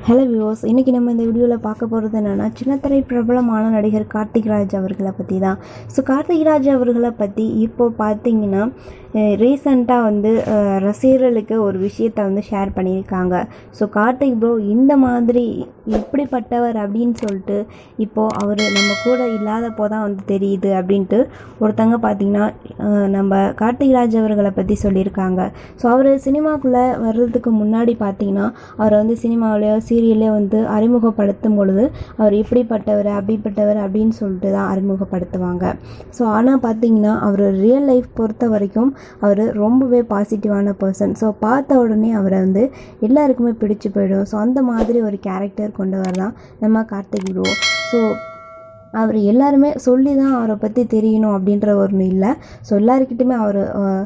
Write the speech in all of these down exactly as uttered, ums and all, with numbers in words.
Hello viewers, இன்றைக்கி நம்ம இந்த வீடியோவில் பார்க்க போகிறது என்னென்னா, சின்னத்திரை பிரபலமான நடிகர் கார்த்திக் ராஜ் அவர்களை பற்றி தான். ஸோ கார்த்திக் ராஜ் அவர்களை பற்றி இப்போது பார்த்தீங்கன்னா ரீசண்டாக வந்து ரசிகர்களுக்கு ஒரு விஷயத்தை வந்து ஷேர் பண்ணியிருக்காங்க. ஸோ கார்த்திக் ப்ரோ இந்த மாதிரி எப்படிப்பட்டவர் அப்படின்னு சொல்லிட்டு இப்போது அவர் நம்ம கூட இல்லாதப்போ தான் வந்து தெரியுது அப்படின்ட்டு ஒருத்தங்க பார்த்திங்கன்னா நம்ம கார்த்திக் ராஜ் அவர்களை பற்றி சொல்லியிருக்காங்க. ஸோ அவர் சினிமாக்குள்ளே வர்றதுக்கு முன்னாடி பார்த்திங்கன்னா அவரை வந்து சினிமாவிலேயோ சீரியல்லே வந்து அறிமுகப்படுத்தும் பொழுது அவர் இப்படிப்பட்டவர் அப்படிப்பட்டவர் அப்படின்னு சொல்லிட்டு தான் அறிமுகப்படுத்துவாங்க. ஸோ ஆனால் பார்த்திங்கன்னா அவர் ரியல் லைஃப் பொறுத்த வரைக்கும் அவர் ரொம்பவே பாசிட்டிவான பர்சன். ஸோ பார்த்த உடனே அவரை வந்து எல்லாருக்குமே பிடிச்சி போயிடும். ஸோ அந்த மாதிரி ஒரு கேரக்டர் கொண்டவர் தான் நம்ம கார்த்திக் ப்ரோ. ஸோ அவர் எல்லாருமே சொல்லி தான் அவரை பற்றி தெரியணும் அப்படின்ற ஒன்று இல்லை. ஸோ எல்லாருக்கிட்டையுமே அவர்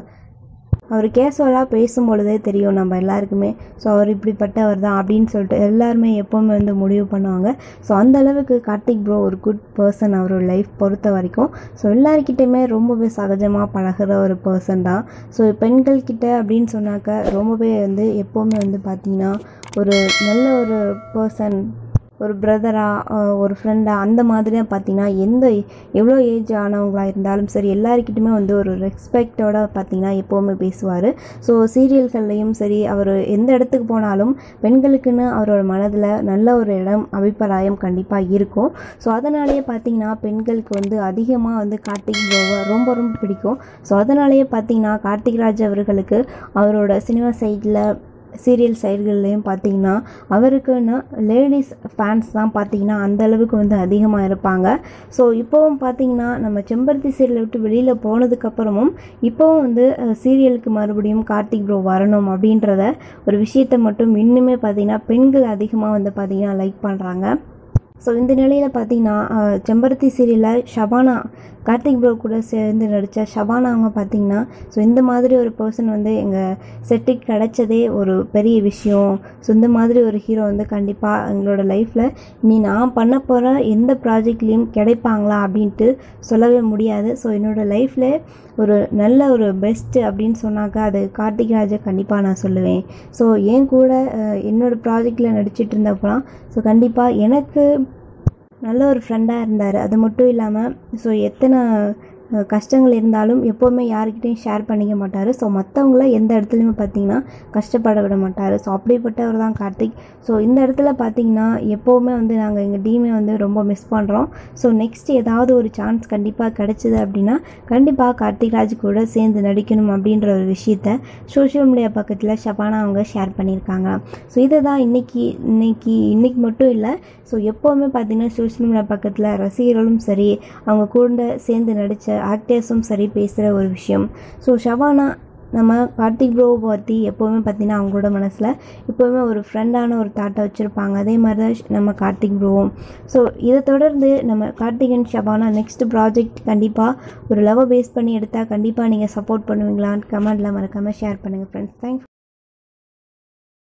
அவர் கேஷுவலாக பேசும்பொழுதே தெரியும் நம்ம எல்லாருக்குமே. ஸோ அவர் இப்படிப்பட்டவர் தான் அப்படின்னு சொல்லிட்டு எல்லாருமே எப்போவுமே வந்து முடிவு பண்ணுவாங்க. ஸோ அந்த அளவுக்கு கார்த்திக் ப்ரோ ஒரு குட் பர்சன் அவரோட லைஃப் பொறுத்த வரைக்கும். ஸோ எல்லாருக்கிட்டையுமே ரொம்பவே சகஜமாக பழகிற ஒரு பர்சன் தான். ஸோ பெண்கள்கிட்ட அப்படின்னு சொன்னாக்க ரொம்பவே வந்து எப்போவுமே வந்து பார்த்திங்கன்னா ஒரு நல்ல ஒரு பர்சன், ஒரு பிரதராக ஒரு ஃப்ரெண்டாக அந்த மாதிரி தான் பார்த்திங்கன்னா எந்த எவ்வளோ ஏஜ் ஆனவங்களாக இருந்தாலும் சரி எல்லாருக்கிட்டையுமே வந்து ஒரு ரெஸ்பெக்டோட பார்த்திங்கன்னா எப்போவுமே பேசுவார். ஸோ சீரியல்கள்லையும் சரி அவர் எந்த இடத்துக்கு போனாலும் பெண்களுக்குன்னு அவரோட மனதில் நல்ல ஒரு இடம் அபிப்பிராயம் கண்டிப்பாக இருக்கும். ஸோ அதனாலேயே பார்த்திங்கன்னா பெண்களுக்கு வந்து அதிகமாக வந்து கார்த்திக் ப்ரோவை ரொம்ப ரொம்ப பிடிக்கும். ஸோ அதனாலேயே பார்த்திங்கன்னா கார்த்திக் ராஜ் அவர்களுக்கு அவரோட சினிமா சைடில் சீரியல் சைடுகள்லையும் பார்த்திங்கன்னா அவருக்குன்னு லேடிஸ் ஃபேன்ஸ் தான் பார்த்திங்கன்னா அந்தளவுக்கு வந்து அதிகமாக இருப்பாங்க. ஸோ இப்போவும் பார்த்திங்கன்னா நம்ம செம்பருத்தி சீரியலை விட்டு வெளியில் போனதுக்கப்புறமும் இப்போவும் வந்து சீரியலுக்கு மறுபடியும் கார்த்திக் ப்ரோ வரணும் அப்படின்றத ஒரு விஷயத்தை மட்டும் இன்னுமே பார்த்திங்கன்னா பெண்கள் அதிகமாக வந்து பார்த்திங்கன்னா லைக் பண்ணுறாங்க. ஸோ இந்த நிலையில் பார்த்திங்கன்னா செம்பருத்தி சீரியலில் ஷபானா கார்த்திக் ப்ரோ கூட சேர்ந்து நடித்த ஷபானா அவங்க பார்த்திங்கன்னா ஸோ இந்த மாதிரி ஒரு பர்சன் வந்து எங்கள் செட்டுக்கு கிடைச்சதே ஒரு பெரிய விஷயம். ஸோ இந்த மாதிரி ஒரு ஹீரோ வந்து கண்டிப்பாக எங்களோட லைஃப்பில் நீ நான் பண்ண போகிற எந்த ப்ராஜெக்ட்லேயும் கிடைப்பாங்களா அப்படின்ட்டு சொல்லவே முடியாது. ஸோ என்னோடய லைஃப்பில் ஒரு நல்ல ஒரு பெஸ்ட்டு அப்படின்னு சொன்னாக்கா அது கார்த்திக் ராஜை கண்டிப்பாக நான் சொல்லுவேன். ஸோ என் கூட என்னோடய ப்ராஜெக்டில் நடிச்சிட்டு இருந்தப்போலாம் ஸோ கண்டிப்பாக எனக்கு நல்ல ஒரு ஃப்ரெண்டாக இருந்தார். அது மட்டும் இல்லாமல் ஸோ எத்தனை கஷ்டங்கள் இருந்தாலும் எப்போவுமே யாருக்கிட்டையும் ஷேர் பண்ணிக்க மாட்டார். ஸோ மற்றவங்கள எந்த இடத்துலையுமே பார்த்திங்கன்னா கஷ்டப்பட விட மாட்டார். ஸோ அப்படிப்பட்டவர் தான் கார்த்திக். ஸோ இந்த இடத்துல பார்த்திங்கன்னா எப்போவுமே வந்து நாங்கள் எங்கள் டீமை வந்து ரொம்ப மிஸ் பண்ணுறோம். ஸோ நெக்ஸ்ட் ஏதாவது ஒரு சான்ஸ் கண்டிப்பாக கிடச்சிது அப்படின்னா கண்டிப்பாக கார்த்திக் ராஜ் கூட சேர்ந்து நடிக்கணும் அப்படின்ற ஒரு விஷயத்த சோஷியல் மீடியா பக்கத்தில் ஷபானா அவங்க ஷேர் பண்ணியிருக்காங்க. ஸோ இதை தான் இன்றைக்கி இன்னைக்கு இன்றைக்கி மட்டும் இல்லை, ஸோ எப்போவுமே பார்த்திங்கன்னா சோஷியல் மீடியா பக்கத்தில் ரசிகர்களும் சரி அவங்க கூட சேர்ந்து நடித்த ஆக்டர்ஸும் சரி பேசுகிற ஒரு விஷயம். ஸோ ஷபானா நம்ம கார்த்திக் ப்ரோ பற்றி எப்போவுமே பார்த்திங்கன்னா அவங்களோட மனசில் எப்போவுமே ஒரு ஃப்ரெண்டான ஒரு தாட்டை வச்சுருப்பாங்க. அதே மாதிரி தான் நம்ம கார்த்திக் ப்ரோவும். ஸோ இதை தொடர்ந்து நம்ம Karthik and Shabana next project கண்டிப்பாக ஒரு லவ் பேஸ் பண்ணி எடுத்தால் கண்டிப்பாக நீங்கள் சப்போர்ட் பண்ணுவீங்களான்னு கமெண்ட்டில் மறக்காமல் ஷேர் பண்ணுங்கள் ஃப்ரெண்ட்ஸ். தேங்க்ஸ்.